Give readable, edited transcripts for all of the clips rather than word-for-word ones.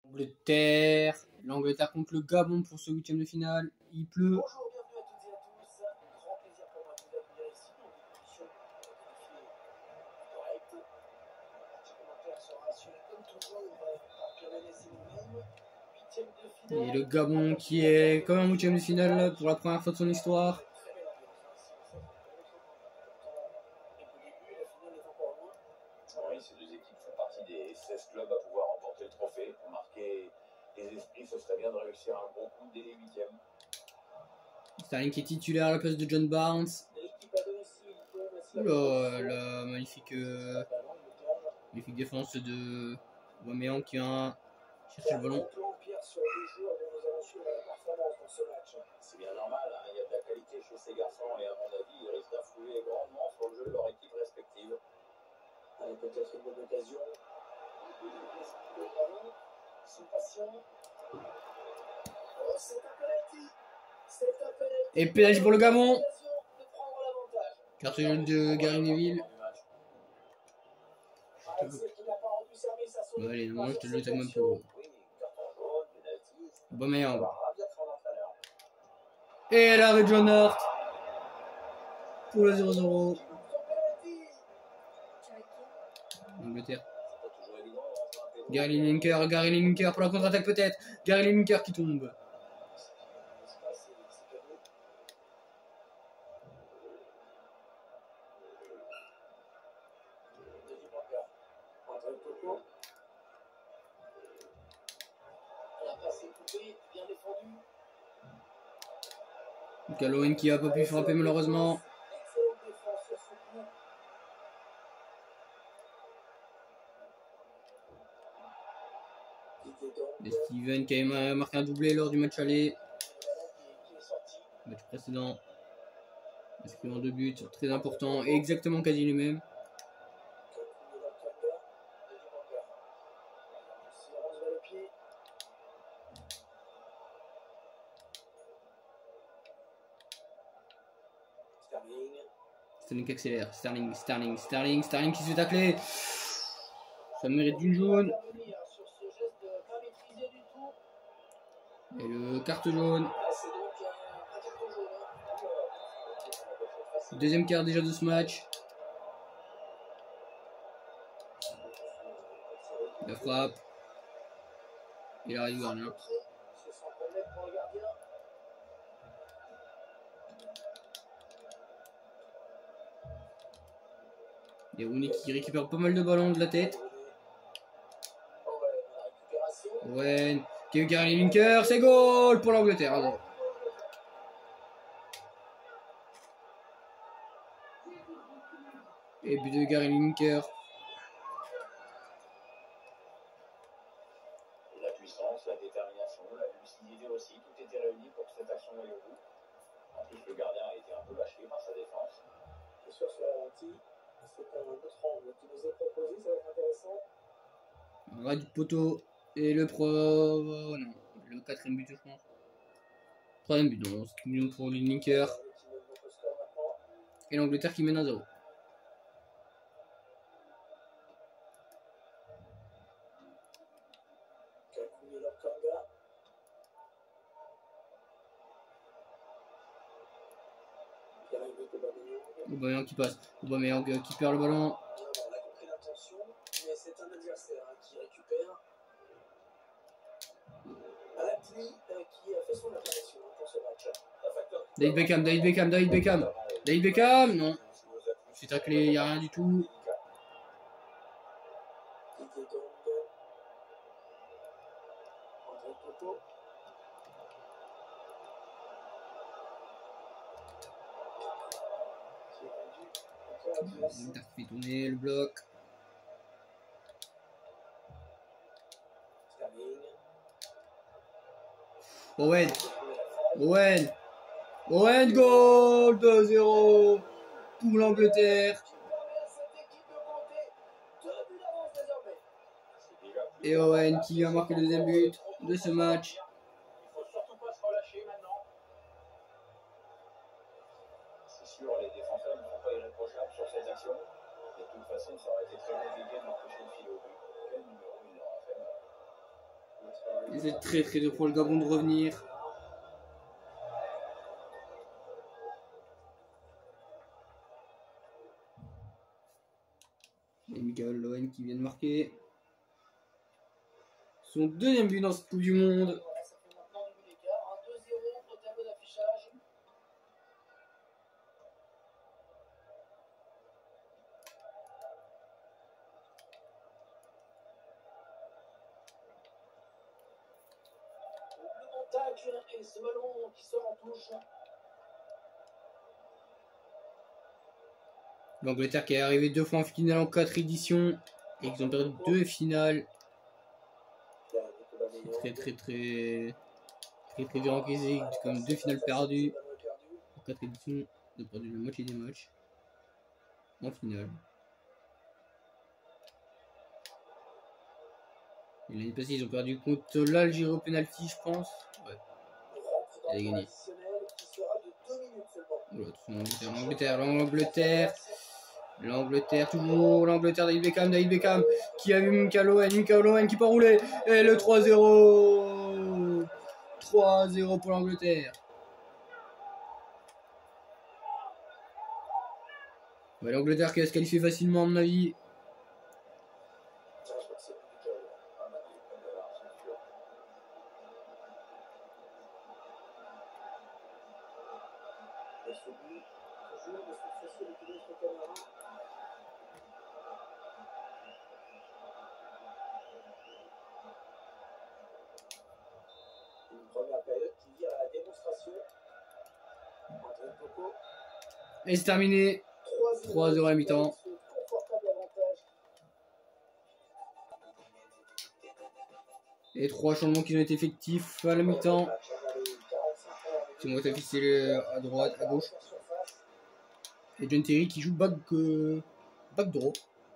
Angleterre. L'Angleterre contre le Gabon pour ce huitième de finale. Il pleut. Bonjour, bienvenue à toutes et à tous. Grand plaisir pour moi de vous accueillir ici dans des conditions correctes. La partie commentaire sera assurée comme toujours par Pierre-Hélène Sénémène. Huitième de finale. Et le Gabon qui est comme un huitième de finale pour la première fois de son histoire. Très belle ambiance. Et au début, la finale est encore loin. Oui, ces deux équipes font partie des 16 clubs à pouvoir remporter le trophée. Pour marquer les esprits, ce serait bien de réussir un bon coup dès les huitièmes. Sterling qui est titulaire à la place de John Barnes. L'équipe à domicile peut Oula, la magnifique défense de Aubameyang qui vient chercher le ballon. Pierre, sur les joueurs dont nous avons su la performance dans ce match. C'est bien normal, hein, il y a de la qualité chez ces garçons et à mon avis, ils risquent d'influer grandement sur le jeu de leur équipe respective. Allez, peut-être une bonne occasion. Le ballon, ils sont patients. Oh, c'est un penalty. C'est un penalty. Et pénalty pour le Gabon. De prendre l'avantage. Carte jaune de Gary Neville. Bon, allez, non, je te le tag même pour Aubameyang. Et l'arrêt de John Hart pour le 0-0. Angleterre. Gary Lineker pour la contre-attaque peut-être. Gary Lineker qui tombe. Calloway qui a pas pu frapper malheureusement. Et Steven qui a marqué un doublé lors du match aller. Match précédent. Inscrivant 2 buts, très important et exactement quasi les mêmes. Sterling qui accélère. Sterling qui se fait tacler. Ça mérite d'une jaune. Et le carte jaune. Deuxième quart déjà de ce match. La frappe. Il arrive gardien. Il y a Rooney qui récupère pas mal de ballons de la tête. Owen qui a eu Gary Lineker, c'est goal pour l'Angleterre. Et but de Gary Lineker. La puissance, la détermination, la lucidité aussi, tout était réuni pour que cette action aille au bout. En plus, le gardien a été un peu lâché par sa défense. Et sur ce ralenti, c'est un autre angle qui nous est proposé, ça va être intéressant. Ras du poteau et le non, le quatrième but je pense. Troisième but, non, c'est millions pour Lineker. Et l'Angleterre qui mène à 0. Aubameyang qui passe. Aubameyang qui perd le ballon. On a compris l'intention, mais c'est un adversaire qui récupère. Alatli qui a fait son apparition pour ce match. David Beckham, non. C'est taclé, il n'y a rien du tout. Il a fait tourner le bloc. Owen, goal 2-0 pour l'Angleterre. Et Owen qui a marqué le deuxième but de ce match. Les défenseurs ne sont pas irréprochables sur cette action. De toute façon, ça aurait été très compliqué de l'empêcher de filer au but. Quel numéro il aura fait Et c'est très très dur pour le Gabon de revenir. Et Michael Owen qui vient de marquer son deuxième but dans cette Coupe du Monde. Voilà, ça fait maintenant 2 buts d'écart, hein, 2-0 au tableau d'affichage. Le montage et ce ballon qui sort en touche. L'Angleterre qui est arrivée 2 fois en finale en 4 éditions et qui ont perdu 2 finales. C'est très dur à encaisser, comme 2 finales perdues en 4 éditions. Ils ont perdu la moitié des matchs en finale. Et l'année passée, ils ont perdu contre l'Algérie au penalty, je pense. Ouais, elle a gagné. Voilà, l'Angleterre, toujours l'Angleterre, David Beckham qui a vu Michael Owen qui peut rouler. Et le 3-0. 3-0 pour l'Angleterre. Ouais, l'Angleterre qui va se qualifier facilement, à mon avis. Première période qui vire à la démonstration. Et c'est terminé. 3-0 à mi-temps. Et 3 changements qui ont été effectifs à la mi-temps. Qui vont être affichés à droite, à gauche. Et John Terry qui joue back draw.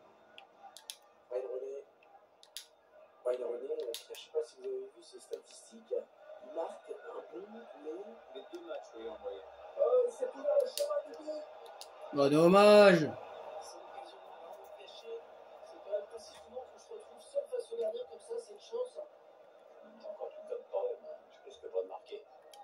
Wayne Rooney, je ne sais pas si vous avez vu ses statistiques, il marque un but les 2 matchs en moyenne. C'est tout dans le chemin du but. Oh, dommage. C'est l'occasion vraiment gâchée. C'est quand même pas si souvent qu'on se retrouve seul face au gardien comme ça, c'est une chance. Encore tout comme problème, je risque pas de marquer.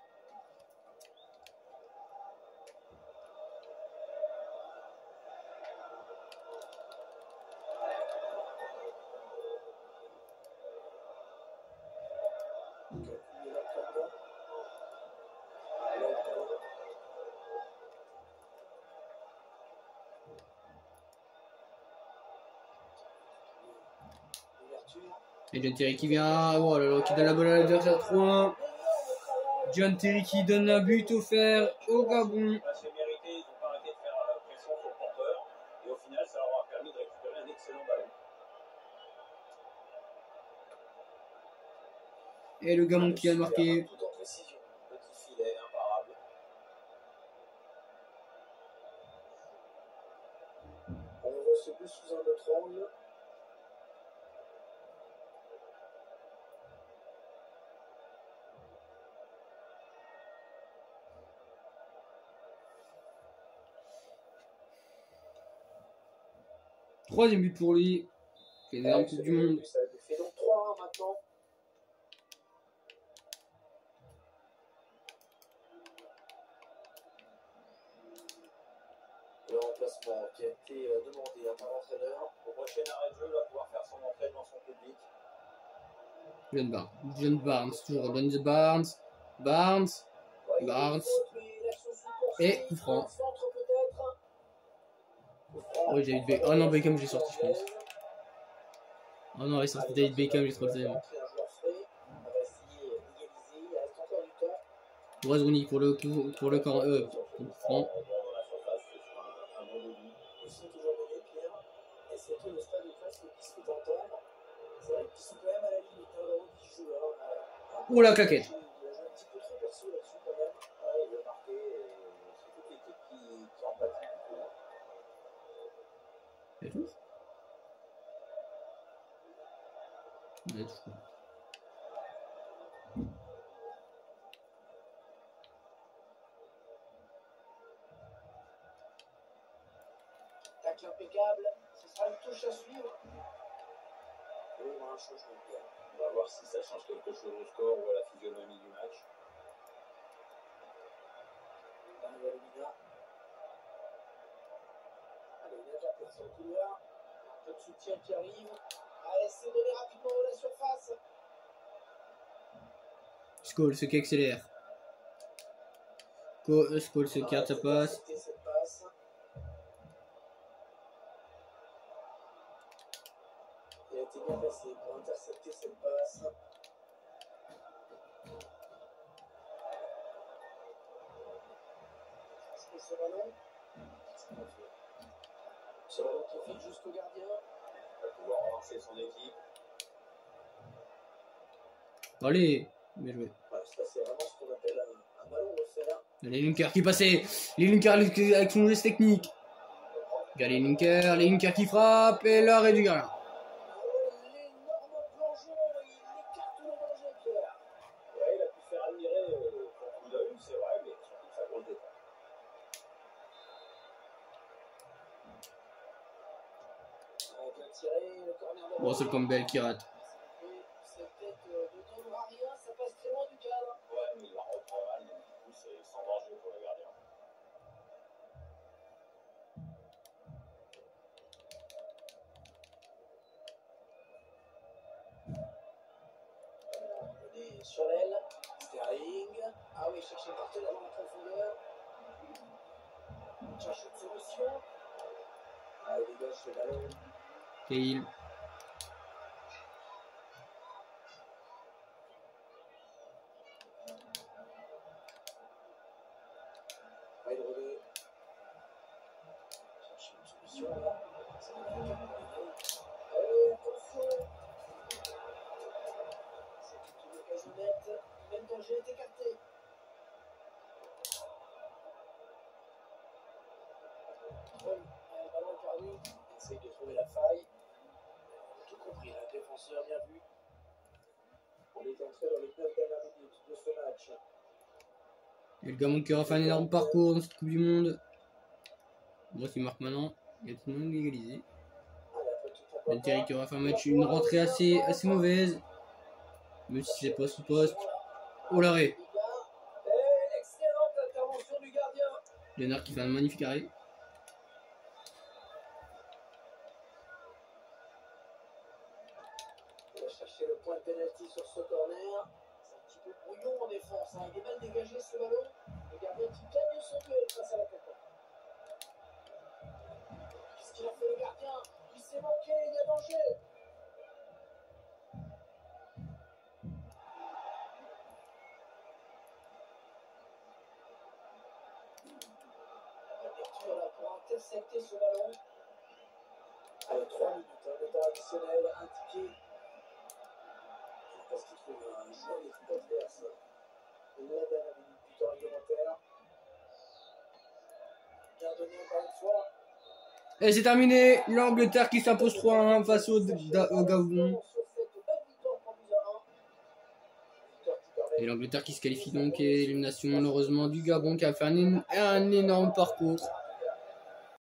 Et John Terry qui vient, oh là là, qui donne la balle à l'adversaire 3-1. John Terry qui donne un but offert au Gabon. C'est mérité, ils n'ont pas arrêté de faire pression sur le porteur. Et au final, ça leur a permis de récupérer un excellent ballon. Et le Gabon qui a marqué. Tout en précision. Petit filet, imparable. On voit ce but sous un autre angle. Troisième but pour lui. Qui est dans la Coupe du Monde. Ça fait donc 3-1 maintenant. Le remplacement qui a été demandé par l'entraîneur. Au prochain arrêt de jeu, il va pouvoir faire son entrée dans son public. John Barnes, toujours John Barnes. Barnes. Et coup franc. Oh, David Beckham. Oh non, Beckham, j'ai sorti, je pense. Oh non, il est sorti David Beckham, j'ai trop le seum. Rooney pour le coup franc. Oh la claquette. Elle touche. Elle touche pas. Tacle impeccable, ce sera une touche à suivre. Et on a un changement de gamme. On va voir si ça change quelque chose au score ou à la physionomie du match. Allez, il y a déjà personne qui est là. Un peu de soutien qui arrive. Allez, c'est donné rapidement dans la surface. Scholes qui accélère. Scholes qui carte sa passe. Il a été bien placé pour intercepter cette passe. Ce ballon. Ce ballon qui file jusqu'au gardien. Il va pouvoir relancer son équipe. Allez, bien joué. Voilà, ça c'est vraiment ce qu'on appelle un ballon offert. Les Linkers qui passaient. Les Linkers avec son geste technique. Regarde les Linkers qui frappent et l'arrêt du gardien. L'énorme plongeon, il écarte le danger, Pierre. Ouais, il a pu faire admirer son coup d'œil, c'est vrai, mais surtout sa grosse défense. Bien tiré, le corner de Russell Campbell qui rate. cette tête ne donnera rien, ça passe très loin du cadre. Ouais, mais il la reprend mal, donc du coup, c'est sans danger pour le gardien. Donné sur l'aile, Sterling. Ah oui, chercher le partenaire dans la profondeur. Cherche une solution. Ah, il dégage le ballon. Cahill. Wide relais. Cherche une solution là. Ça va être bien terminé. Attention. C'est une occasion nette. Même danger est écarté. Le ballon est perdu. Il essaye de trouver la faille. Tout compris, là, défenseur bien vu. On est entré dans les 9 dernières minutes de ce match. Et le Gabon qui aura fait un énorme parcours dans cette Coupe du Monde. Bon, qui marque maintenant. Il y a tout le monde égalisé. John Terry qui aura fait un match, une rentrée assez mauvaise. Même si c'est poste ou poste. Oh l'arrêt. Excellente intervention du gardien. Léonard qui fait un magnifique arrêt. Il va chercher le point de pénalty sur ce corner. C'est un petit peu brouillon en défense. Hein. Il est mal dégagé ce ballon. Le gardien qui gagne son duel face à l'attaquant. Qu'est-ce qu'il a fait le gardien? Il s'est manqué, il y a danger. L'ouverture là pour intercepter ce ballon. Allez, 3 minutes de temps additionnel indiqué. Parce qu'il trouve un joueur de l'équipe adverse. La dernière minute du temps réglementaire. Bien donné encore une fois. Et c'est terminé. L'Angleterre qui s'impose 3-1 face au Gabon. Et l'Angleterre qui se qualifie donc et l'élimination malheureusement du Gabon qui a fait un énorme parcours.